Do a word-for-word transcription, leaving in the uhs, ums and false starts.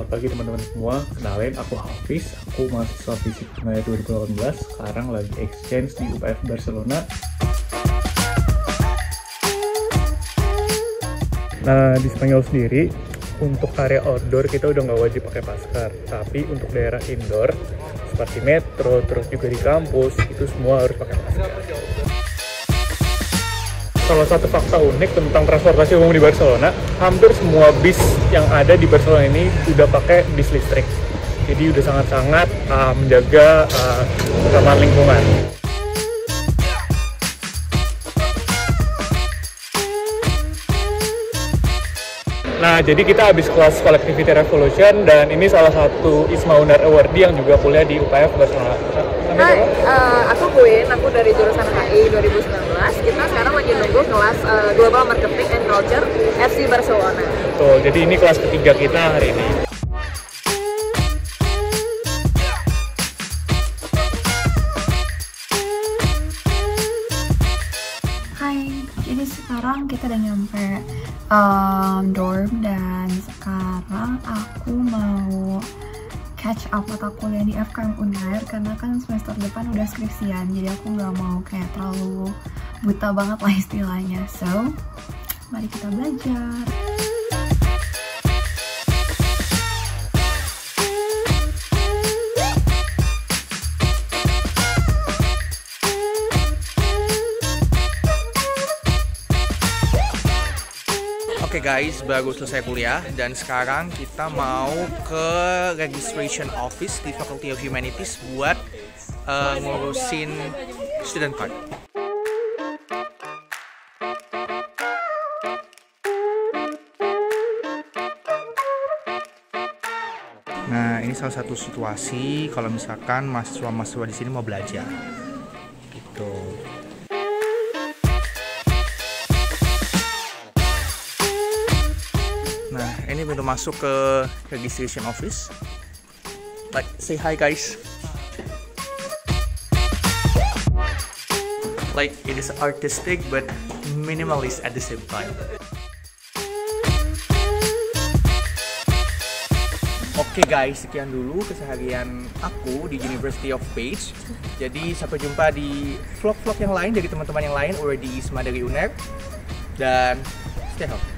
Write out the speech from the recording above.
Selamat pagi teman-teman semua, kenalin aku Hafiz, aku mahasiswa fisik Unaya dua ribu delapan belas, sekarang lagi exchange di U P F Barcelona. Nah, di Spanyol sendiri, untuk area outdoor kita udah nggak wajib pakai masker, tapi untuk daerah indoor seperti metro, terus juga di kampus, itu semua harus pakai masker. Salah satu fakta unik tentang transportasi umum di Barcelona, hampir semua bis yang ada di Barcelona ini udah pakai bis listrik. Jadi udah sangat-sangat uh, menjaga uh, keamanan lingkungan. Nah, jadi kita habis kelas Collectivity Revolution dan ini salah satu Isma Unar Awardee yang juga kuliah di U P F Barcelona. Hai, uh, aku Queen, aku dari jurusan H I dua ribu sembilan belas. Kita sekarang lagi nunggu kelas uh, Global Marketing and Culture F C Barcelona. Betul, jadi ini kelas ketiga kita hari ini. Hai, jadi sekarang kita udah nyampe um, dorm dan sekarang aku mau catch up mata kuliah di F K M Unair karena kan semester depan udah skripsian, jadi aku nggak mau kayak terlalu buta banget lah istilahnya. So, mari kita belajar. Oke okay guys, baru selesai kuliah dan sekarang kita mau ke registration office di Faculty of Humanities buat uh, ngurusin student card. Nah, ini salah satu situasi kalau misalkan mahasiswa-mahasiswa di sini mau belajar. Gitu. Nah, ini pintu masuk ke registration office. Like, say hi guys. Like, it is artistic but minimalist at the same time. Oke okay guys, sekian dulu keseharian aku di University of Page. Jadi sampai jumpa di vlog-vlog yang lain dari teman-teman yang lain or di Isma dari Unair. Dan stay healthy.